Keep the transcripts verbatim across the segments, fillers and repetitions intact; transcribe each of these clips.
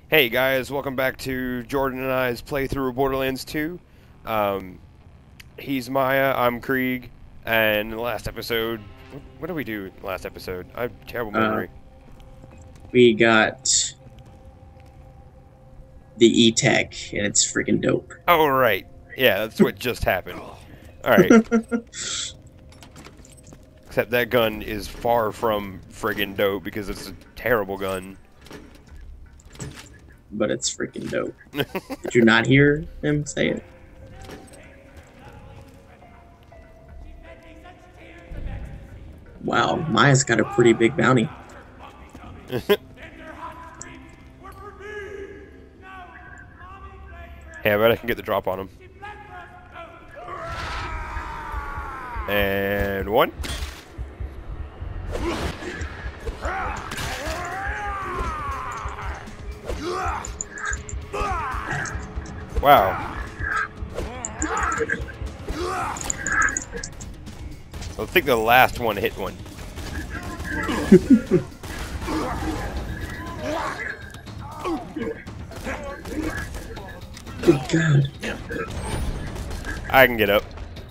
Hey guys, welcome back to Jordan and I's playthrough of Borderlands two. Um, he's Maya, I'm Krieg, and in the last episode, what, what did we do in the last episode? I have terrible Uh, memory. we got the E-Tech, and it's freaking dope. Oh right, yeah, that's what just happened. All right, except that gun is far from friggin' dope because it's a terrible gun. But it's freaking dope. Did you not hear him say it? Wow, Maya's got a pretty big bounty. Yeah, I bet I can get the drop on him. And one. Wow. I think the last one hit one. Good God. I can get up.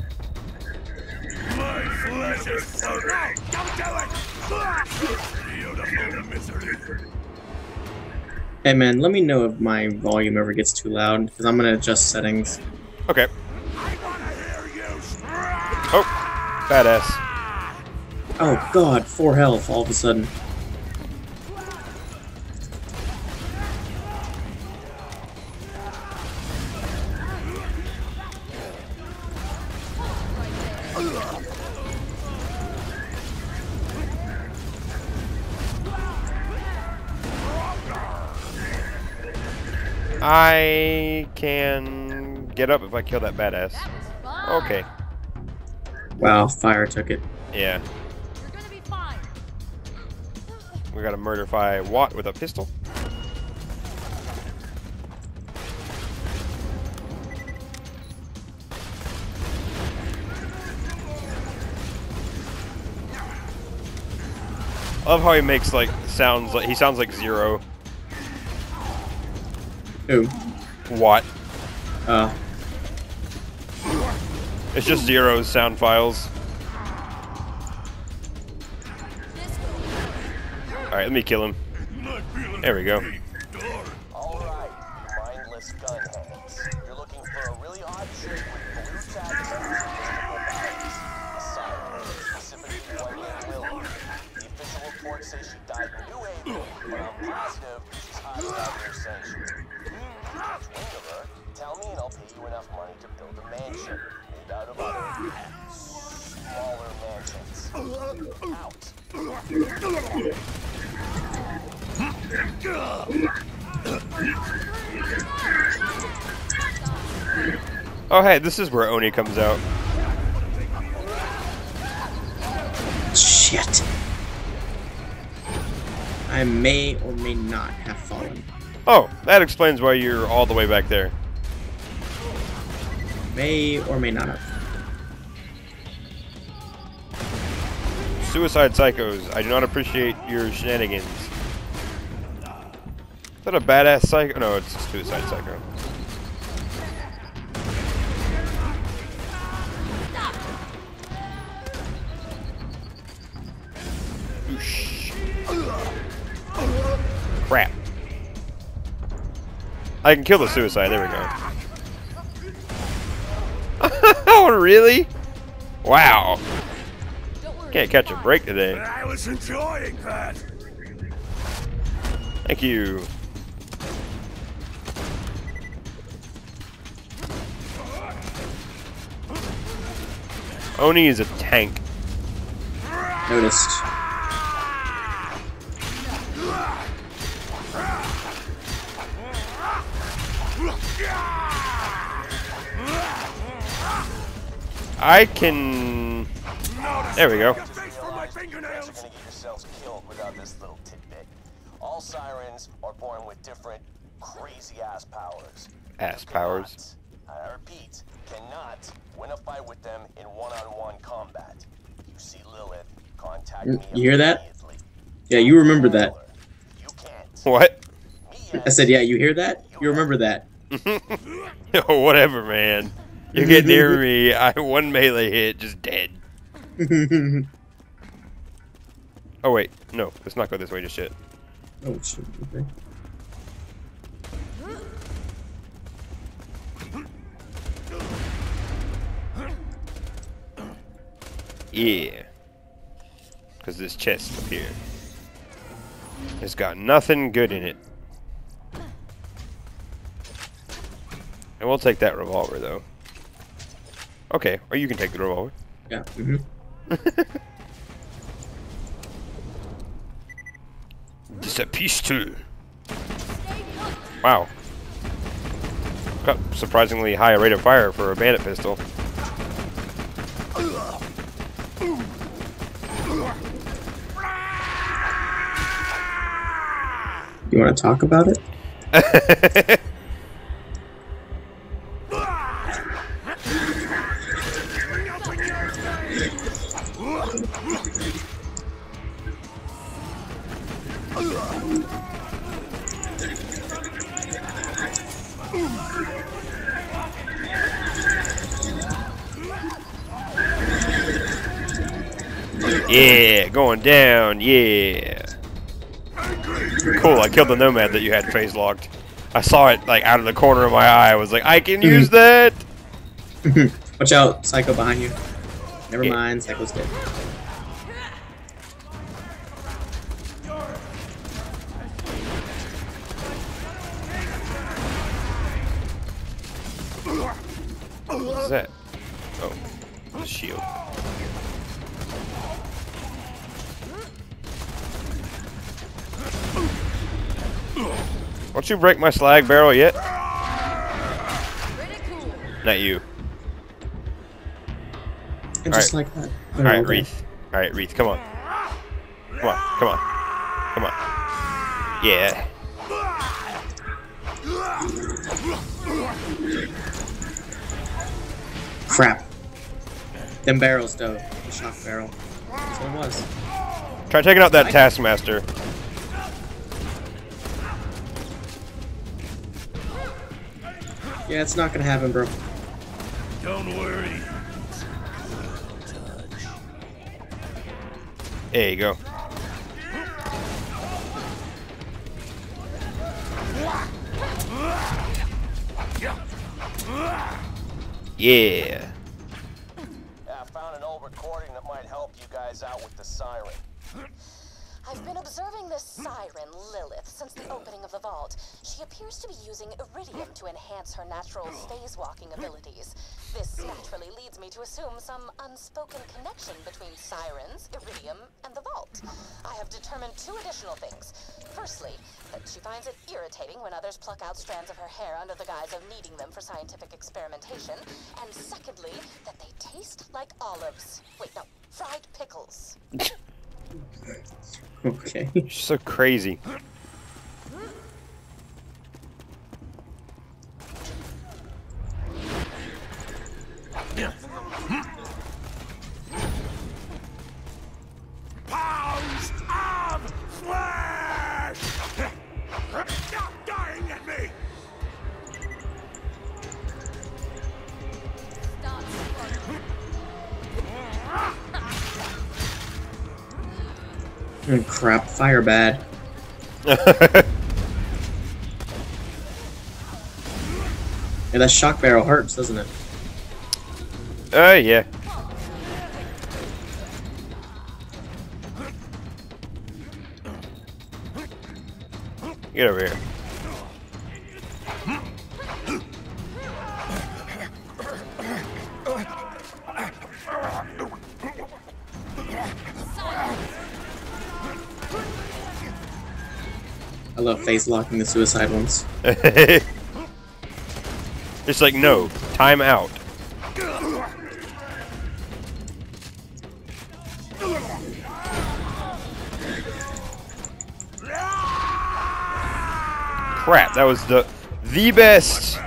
My flesh is so no, don't do it! Beautiful misery. Hey man, let me know if my volume ever gets too loud, because I'm gonna adjust settings. Okay. I wanna hear you. Oh, badass. Oh God, four health all of a sudden. I can get up if I kill that badass. Okay. Wow, fire took it. Yeah. You're gonna be fine. We gotta murderify Watt with a pistol. I love how he makes like sounds like he sounds like Zero. Who? Watt. Uh, It's just Zero's sound files. Alright, let me kill him. There we go. Alright, mindless gun hands. You're looking for a really odd chick with blue tattoos and mystical powers. A siren, specifically one named Lily. The official report says she died in New Haven, but I'm positive she's hiding out near Sanctuary. Catch wind of her, tell me and I'll pay you enough money to build a mansion made out of other smaller mansions. Out. Oh hey, this is where Oni comes out. shit. I may or may not have fallen. Oh, that explains why you're all the way back there. May or may not have. Suicide Psychos, I do not appreciate your shenanigans. Is that a badass psycho? No, it's a Suicide Psycho. Oosh. Crap. I can kill the suicide, there we go. Oh, really? Wow. Can't catch a break today. I was enjoying that. Thank you. Oni is a tank. Noticed. I can... There we go. Face for my You guys are fingernails. gonna get yourselves killed without this little tidbit. All sirens are born with different crazy-ass powers. Ass You powers. cannot, I repeat, cannot win a fight with them in one-on-one combat. You see Lilith, contact me You hear that? immediately. Yeah, you remember that. You can't. What? Me, I said, yeah, you hear that? You remember that? Oh, whatever, man. You get near me, I one melee hit, just dead. Oh wait, no, let's not go this way just yet. Oh shit. Okay. Yeah. Because this chest up here has got nothing good in it. I will take that revolver though. Okay, or you can take the revolver. Yeah. Mm-hmm. This a pistol. Wow. Got surprisingly high rate of fire for a bandit pistol. You want to talk about it? Yeah, going down, yeah. Cool, I killed the nomad that you had phase locked. I saw it like out of the corner of my eye. I was like, I can use that! Watch out, Psycho behind you. Never Yeah. mind, Psycho's dead. What is that? Oh, a shield. Won't you break my slag barrel yet? Not you. And just like that. Alright, Wreath. Alright, Wreath, come on. Come on, come on. Come on. Yeah. Crap. Them barrels, though. The shock barrel. That's what it was. Try taking out that Taskmaster. Yeah, it's not gonna happen, bro. Don't worry. There you go. Yeah. Yeah, I found an old recording that might help you guys out with the siren. I've been observing this siren, Lilith, since the opening of the vault. She appears to be using iridium to enhance her natural phase-walking abilities. This naturally leads me to assume some unspoken connection between sirens, iridium, and the vault. I have determined two additional things. Firstly, that she finds it irritating when others pluck out strands of her hair under the guise of needing them for scientific experimentation. And secondly, that they taste like olives. Wait, no, fried pickles. Okay. She's so crazy. Pounds of flesh! Stop dying at me! Oh, crap. Fire bad. Yeah, that shock barrel hurts, doesn't it? Oh, uh, yeah. Get over here. I love face locking the suicide ones. It's like, no, time out. Crap, that was the the best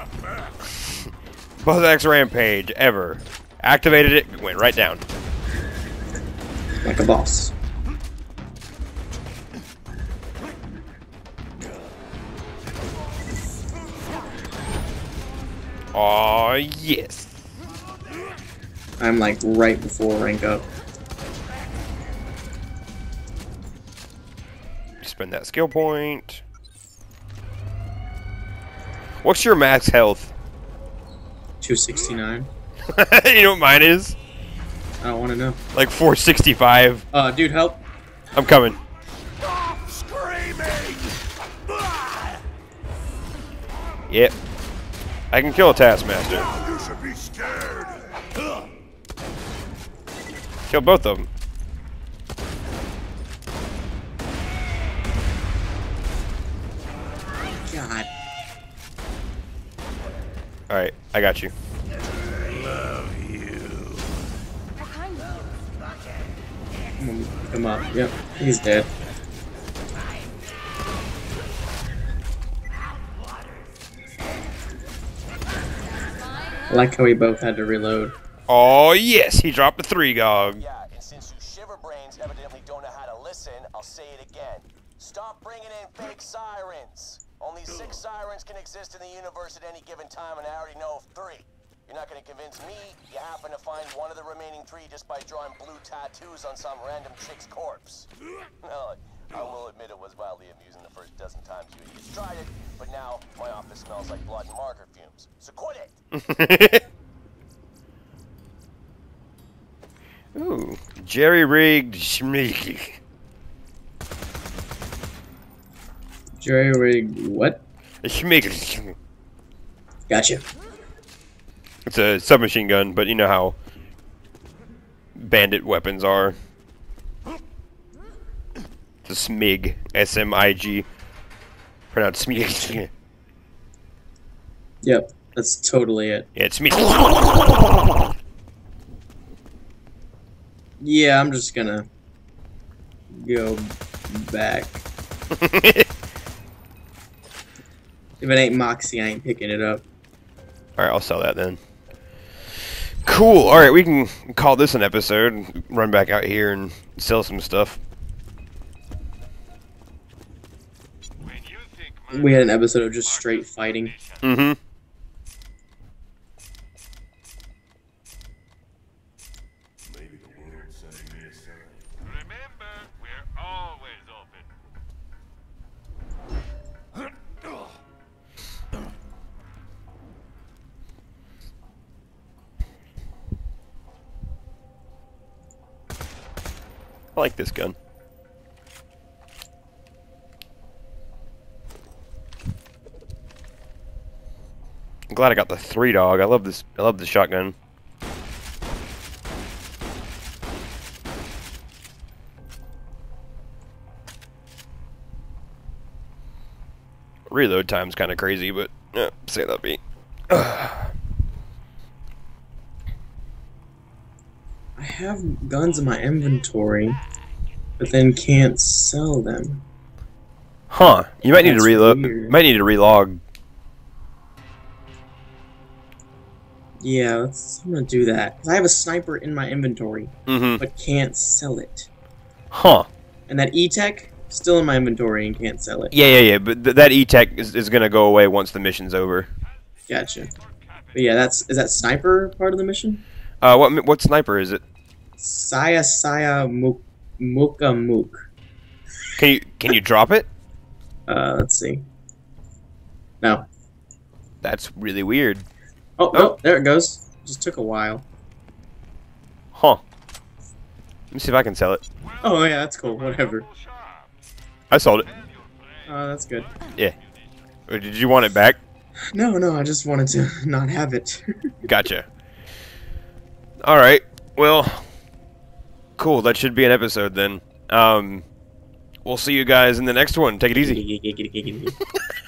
Buzzsax Rampage ever. Activated it, went right down. Like a boss. Oh yes. I'm like right before rank up. Spend that skill point. What's your max health? two sixty-nine. You know what mine is? I don't want to know. Like four sixty-five. Uh, dude, help. I'm coming. Stop screaming! Ah! Yep. I can kill a Taskmaster. Now you should be scared. Ugh. Kill both of them. God. Alright, I got you. Love you. I'm gonna pick him up. Yep, he's dead. I like how we both had to reload. Oh yes, he dropped the three gog. Yeah, and since you shiverbrains evidently don't know how to listen, I'll say it again. Stop bringing in fake sirens. Only six sirens can exist in the universe at any given time, and I already know of three. You're not going to convince me you happen to find one of the remaining three just by drawing blue tattoos on some random chick's corpse. No, I will admit it was wildly amusing the first dozen times you idiots tried it, but now my office smells like blood and marker fumes. So quit it! Ooh, jerry-rigged schmeek. Jerry rig. What? Schmeek. Gotcha. It's a submachine gun, but you know how bandit weapons are. It's a smig. S M I G. Pronounced smig. Yep, that's totally it. Yeah, it's smig. Yeah, I'm just gonna go back. If it ain't Moxie, I ain't picking it up. Alright, I'll sell that then. Cool. Alright, we can call this an episode. Run back out here and sell some stuff. We had an episode of just straight fighting. Mm-hmm. Maybe the world's sending me a sign. Remember, we're always open. I like this gun. I'm glad I got the three dog. I love this. I love the shotgun. Reload time's kind of crazy, but yeah, say that be. I have guns in my inventory, but then can't sell them. Huh? You might need That's to reload. weird. Might need to relog. Yeah, let's, I'm gonna do that. 'Cause I have a sniper in my inventory, Mm-hmm. but can't sell it. Huh? And that E-Tech, still in my inventory and can't sell it. Yeah, yeah, yeah. But th that E-Tech is, is gonna go away once the mission's over. Gotcha. But yeah, that's is that sniper part of the mission? Uh, what mi- what sniper is it? Saya Saya Mook Mooka Mook. Can you can you drop it? Uh, let's see. No. That's really weird. Oh, Oh. no, there it goes. Just took a while. Huh? Let me see if I can sell it. Oh yeah, that's cool. Whatever. I sold it. Uh, that's good. Yeah. Or did you want it back? No, no, I just wanted to not have it. Gotcha. All right. Well, cool. That should be an episode then. Um, we'll see you guys in the next one. Take it easy.